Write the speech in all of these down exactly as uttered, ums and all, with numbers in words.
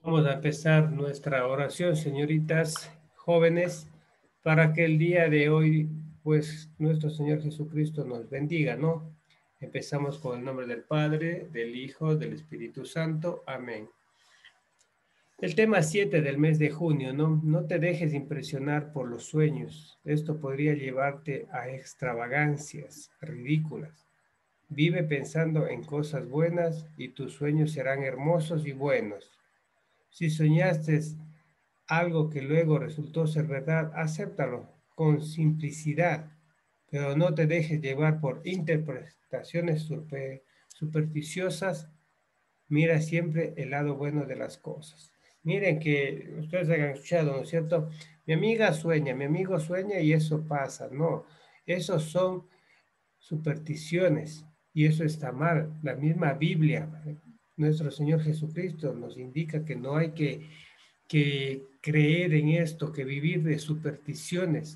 Vamos a empezar nuestra oración, señoritas jóvenes, para que el día de hoy, pues, nuestro Señor Jesucristo nos bendiga, ¿no? Empezamos con el nombre del Padre, del Hijo, del Espíritu Santo. Amén. El tema siete del mes de junio, ¿no? No te dejes impresionar por los sueños. Esto podría llevarte a extravagancias ridículas. Vive pensando en cosas buenas y tus sueños serán hermosos y buenos. Si soñaste algo que luego resultó ser verdad, acéptalo con simplicidad, pero no te dejes llevar por interpretaciones super, supersticiosas. Mira siempre el lado bueno de las cosas. Miren que ustedes han escuchado, ¿no es cierto? Mi amiga sueña, mi amigo sueña y eso pasa. No, esos son supersticiones y eso está mal. La misma Biblia, nuestro Señor Jesucristo nos indica que no hay que que creer en esto, que vivir de supersticiones.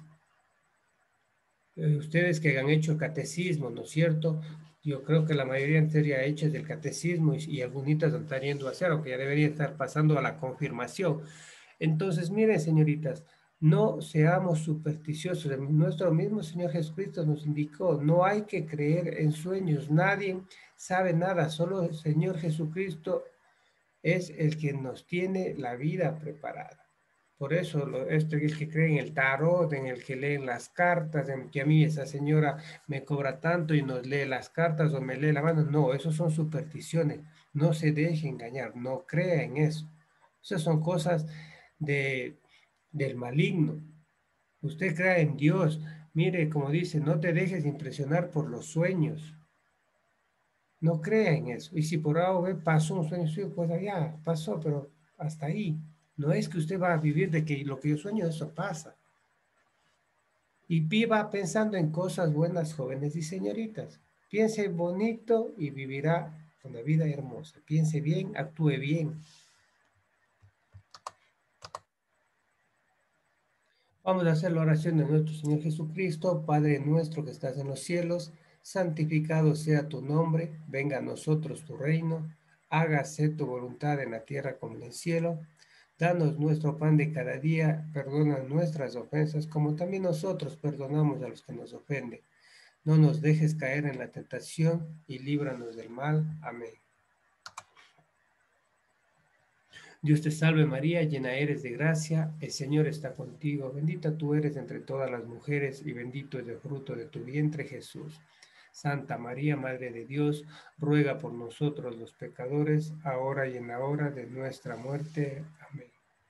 Eh, ustedes que han hecho catecismo, ¿no es cierto? Yo creo que la mayoría estaría hecha del catecismo y, y algunas están yendo a hacer, aunque ya debería estar pasando a la confirmación. Entonces, miren, señoritas, no seamos supersticiosos. Nuestro mismo Señor Jesucristo nos indicó, no hay que creer en sueños. Nadie sabe nada, solo el Señor Jesucristo es el que nos tiene la vida preparada. Por eso, lo, esto el que cree en el tarot, en el que leen las cartas, en que a mí esa señora me cobra tanto y nos lee las cartas o me lee la mano, no, eso son supersticiones. No se deje engañar, no crea en eso. Esas son cosas de, del maligno. Usted crea en Dios. Mire, como dice, no te dejes impresionar por los sueños. No crea en eso. Y si por algo pasó un sueño suyo, pues allá pasó, pero hasta ahí. No es que usted va a vivir de que lo que yo sueño, eso pasa. Y viva pensando en cosas buenas, jóvenes y señoritas. Piense bonito y vivirá una vida hermosa. Piense bien, actúe bien. Vamos a hacer la oración de nuestro Señor Jesucristo. Padre nuestro que estás en los cielos, santificado sea tu nombre, venga a nosotros tu reino, hágase tu voluntad en la tierra como en el cielo. Danos nuestro pan de cada día, perdona nuestras ofensas como también nosotros perdonamos a los que nos ofenden. No nos dejes caer en la tentación y líbranos del mal. Amén. Dios te salve María, llena eres de gracia, el Señor está contigo, bendita tú eres entre todas las mujeres y bendito es el fruto de tu vientre Jesús. Santa María, Madre de Dios, ruega por nosotros los pecadores, ahora y en la hora de nuestra muerte. Amén.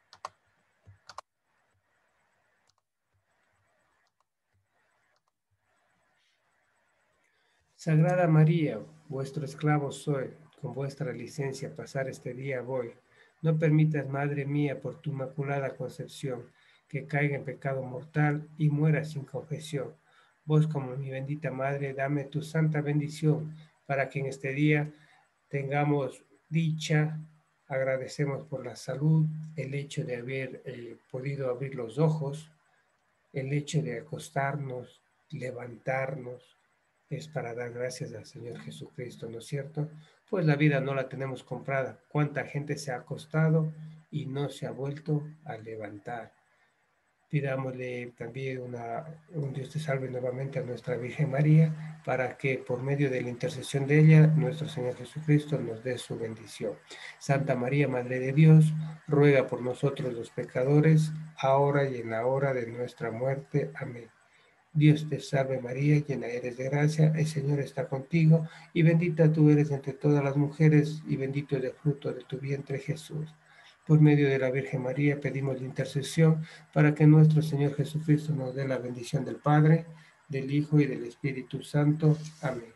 Sagrada María, vuestro esclavo soy, con vuestra licencia pasar este día voy. No permitas, Madre mía, por tu inmaculada concepción, que caiga en pecado mortal y muera sin confesión. Vos, como mi bendita Madre, dame tu santa bendición, para que en este día tengamos dicha. Agradecemos por la salud, el hecho de haber eh, podido abrir los ojos, el hecho de acostarnos, levantarnos, es para dar gracias al Señor Jesucristo, ¿no es cierto? Pues la vida no la tenemos comprada. ¿Cuánta gente se ha acostado y no se ha vuelto a levantar? Pidámosle también una, un Dios te salve nuevamente a nuestra Virgen María, para que por medio de la intercesión de ella, nuestro Señor Jesucristo nos dé su bendición. Santa María, Madre de Dios, ruega por nosotros los pecadores, ahora y en la hora de nuestra muerte. Amén. Dios te salve María, llena eres de gracia, el Señor está contigo, y bendita tú eres entre todas las mujeres, y bendito es el fruto de tu vientre Jesús. Por medio de la Virgen María pedimos la intercesión para que nuestro Señor Jesucristo nos dé la bendición del Padre, del Hijo y del Espíritu Santo. Amén.